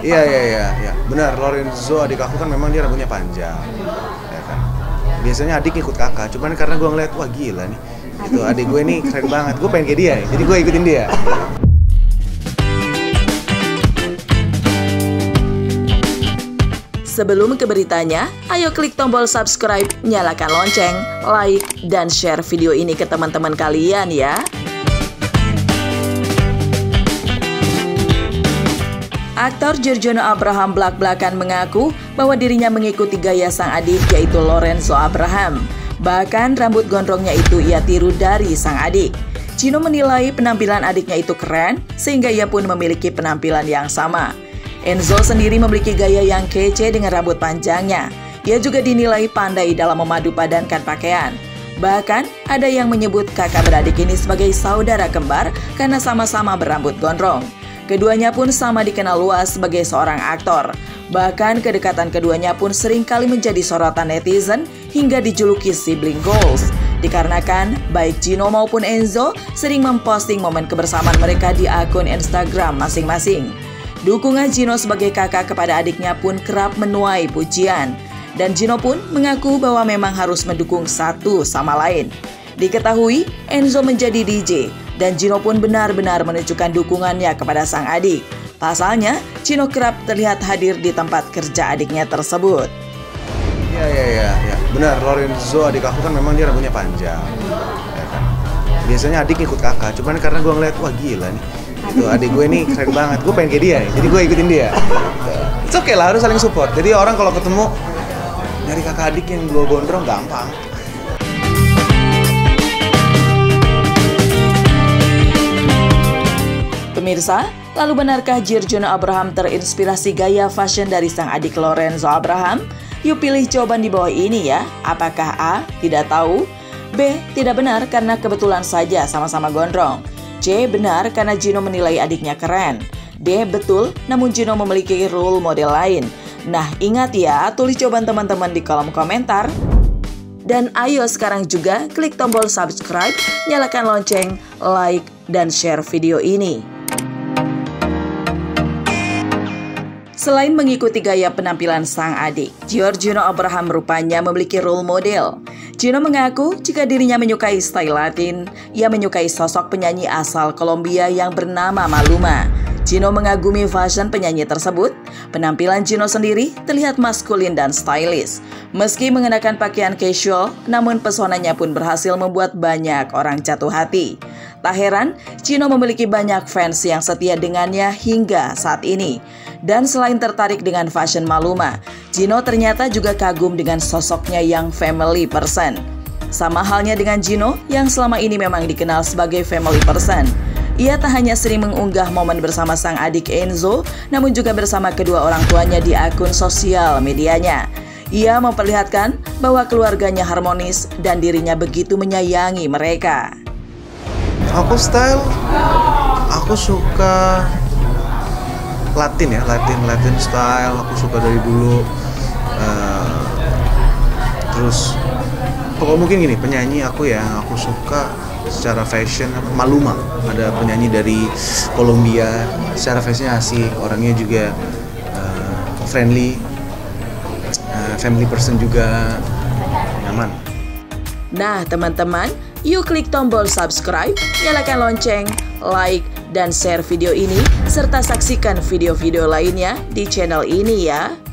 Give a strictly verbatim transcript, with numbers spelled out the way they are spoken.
Iya iya iya iya, benar. Lorenzo adik aku kan memang dia rambutnya panjang, ya kan. Biasanya adik ikut kakak, cuman karena gue ngeliat wah gila nih, itu adik gue nih keren banget, gue pengen kayak dia, jadi gue ikutin dia. Sebelum ke beritanya, ayo klik tombol subscribe, nyalakan lonceng, like, dan share video ini ke teman-teman kalian ya. Aktor Giorgiono Abraham belak-belakan mengaku bahwa dirinya mengikuti gaya sang adik yaitu Lorenzo Abraham. Bahkan rambut gondrongnya itu ia tiru dari sang adik. Gino menilai penampilan adiknya itu keren sehingga ia pun memiliki penampilan yang sama. Enzo sendiri memiliki gaya yang kece dengan rambut panjangnya. Ia juga dinilai pandai dalam memadu padankan pakaian. Bahkan ada yang menyebut kakak beradik ini sebagai saudara kembar karena sama-sama berambut gondrong. Keduanya pun sama dikenal luas sebagai seorang aktor. Bahkan kedekatan keduanya pun seringkali menjadi sorotan netizen hingga dijuluki sibling goals. Dikarenakan baik Gino maupun Enzo sering memposting momen kebersamaan mereka di akun Instagram masing-masing. Dukungan Gino sebagai kakak kepada adiknya pun kerap menuai pujian. Dan Gino pun mengaku bahwa memang harus mendukung satu sama lain. Diketahui Enzo menjadi D J dan Gino pun benar-benar menunjukkan dukungannya kepada sang adik. Pasalnya, Gino kerap terlihat hadir di tempat kerja adiknya tersebut. Iya iya iya iya, benar. Lorenzo adik aku kan memang dia rambutnya panjang, ya kan. Biasanya adik ikut kakak, cuman karena gue ngeliat wah gila nih, itu adik gue nih keren banget, gue pengen kayak dia, jadi gue ikutin dia. It's okay lah, harus saling support. Jadi orang kalau ketemu nyari kakak adik yang gue gondrong gampang. Pemirsa, lalu benarkah Giorgiono Abraham terinspirasi gaya fashion dari sang adik Lorenzo Abraham? Yuk pilih jawaban di bawah ini ya. Apakah A. Tidak tahu, B. Tidak benar karena kebetulan saja sama-sama gondrong, C. Benar karena Gino menilai adiknya keren, D. Betul namun Gino memiliki role model lain. Nah ingat ya, tulis jawaban teman-teman di kolom komentar. Dan ayo sekarang juga klik tombol subscribe, nyalakan lonceng, like, dan share video ini. Selain mengikuti gaya penampilan sang adik, Giorgiono Abraham rupanya memiliki role model. Gino mengaku jika dirinya menyukai style Latin, ia menyukai sosok penyanyi asal Kolombia yang bernama Maluma. Gino mengagumi fashion penyanyi tersebut. Penampilan Gino sendiri terlihat maskulin dan stylish. Meski mengenakan pakaian casual, namun pesonanya pun berhasil membuat banyak orang jatuh hati. Tak heran, Gino memiliki banyak fans yang setia dengannya hingga saat ini. Dan selain tertarik dengan fashion Maluma, Gino ternyata juga kagum dengan sosoknya yang family person. Sama halnya dengan Gino yang selama ini memang dikenal sebagai family person. Ia tak hanya sering mengunggah momen bersama sang adik Enzo, namun juga bersama kedua orang tuanya di akun sosial medianya. Ia memperlihatkan bahwa keluarganya harmonis dan dirinya begitu menyayangi mereka. Aku style, aku suka Latin ya, Latin Latin style. Aku suka dari dulu. Uh, terus, pokoknya mungkin gini, penyanyi aku yang aku suka secara fashion Maluma. Ada penyanyi dari Kolombia, secara fashionnya asik, orangnya juga uh, friendly, uh, family person juga, nyaman. Nah teman-teman, yuk klik tombol subscribe, nyalakan lonceng, like, dan share video ini, serta saksikan video-video lainnya di channel ini ya.